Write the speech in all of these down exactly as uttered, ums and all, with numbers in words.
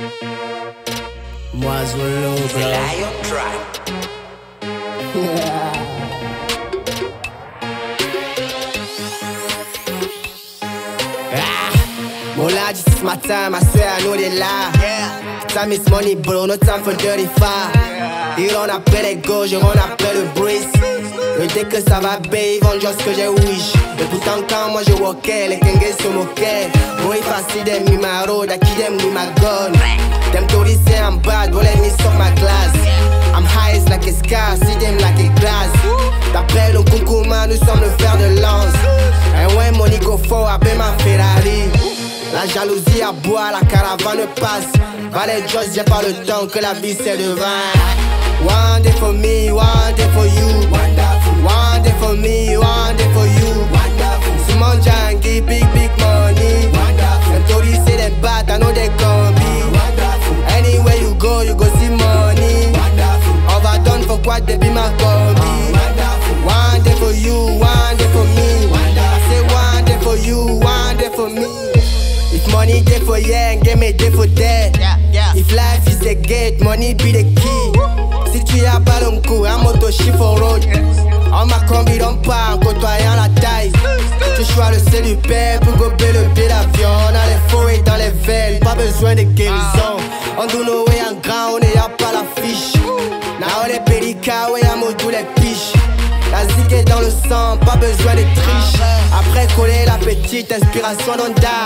Moi Zolo, c'est Lion Track. Mola dit ce matin, ma soeur, nous est là. Time is money, bro, no time for dirty fire. Ils run après les gauches, je run après le breeze. Mais dès que ça va bien, ils vendent juste que j'ai wish. Et pourtant quand moi je walkais, les kengues se moquaient. Boy, facile them with my road, I kill them with my gun. Them tourists say I'm bad, but let me suck my glass. I'm high it's like a scar, see them like a glass. D'après le Kunkuma, nous sommes le fer de lance. And when money go for, I pay ma Ferrari. La jalousie aboie, la caravane passe. Valet just j'ai pas le temps que la vie c'est de vin. One day for me, one day for you. Wonderful. One day for me, one day for you. Wonderful. Simon Jangi, big big money. Wonderful. Them tourists say them bad, I know they can be. Wonderful. Anywhere you go, you go see money. Wonderful. Overdone for what they be my combi. Wonderful. One day for you, one day for me. Wonderful. I say one day for you, one day for me. If money day for yeah, give me day for that. Yeah, yeah. If life is a gate, money be the key. Si tu as pas le coup, un moto chiffon road. En ma combi dans pas en côtoyant la taille. Tu choisis le C du père pour gober le pied d'avion. On a les forêts dans les veines, pas besoin de guérison. On do no way en grand, on est y'a pas la fiche. Now les pélicats, ouais y'a mot tous les piches. La zik est dans le sang, pas besoin de triche. Après coller la petite inspiration d'Onda.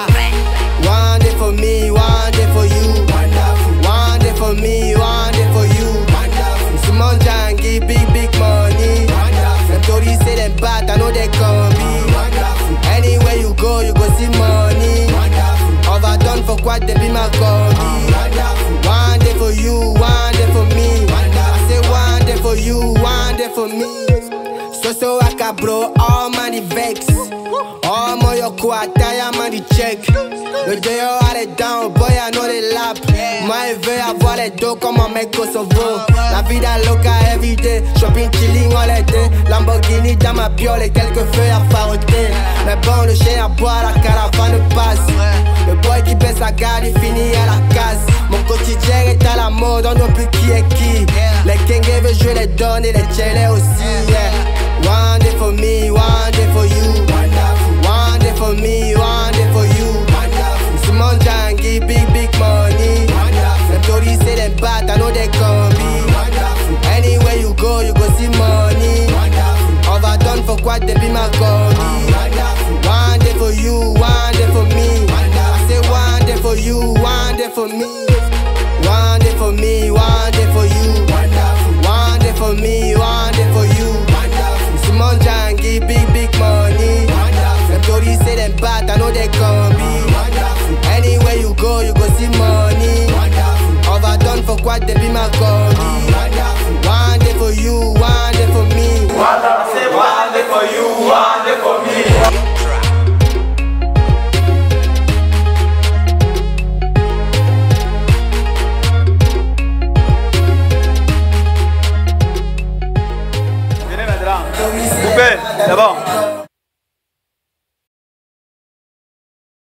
One day for me, one day for you. Wonderful. One day for me, one day for you. Wonderful. Simon Jangi, big big money. Wonderful. Them tourists say them bad, I know they can be. Wonderful. Anywhere you go, you go see money. Wonderful. Overdone for what they be my combi. Wonderful. One day for you, one day for me. Wonderful. I say one day for you, one day for me. So so waka bro, all money vex. All mo yoko ataya money check. Le dehors à les dents, boy I know they lap. Moi il veut avoir les dos comme un mec Kosovo. La vida loca everyday, shopping chilling all les day. Lamborghini dans ma biole et quelques feuilles à faroter. Mais bon le chien à boire, la caravane passe. Le boy qui baisse la garde, il finit à la case. Mon quotidien est à la mode, on ne voit plus qui est qui. Les kengues veulent jouer les donnes et les tchelés aussi, yeah. One day for me, one day for you. Wonderful. One day for me, one day for you. Wonderful. Simon Jangi, big big money. Wonderful. Them tourists say them bad, I know they can be. Wonderful. Anywhere you go, you go see money. Wonderful. Overdone for what they be my combi. Wonderful. One day for you, one day for me. Wonderful. I say one day for you, one day for me. One day for me, one day for you. Wonderful. One day for me, one day for you. Simon Jangi, big big money. Wonderful. Them tourists say them bad, I know they can be. Wonderful. Anywhere you go, you go see money. Wonderful. Overdone for what they be my combi. Wonderful. One day for you, one day for me. Wonderful. I say one day for you, one day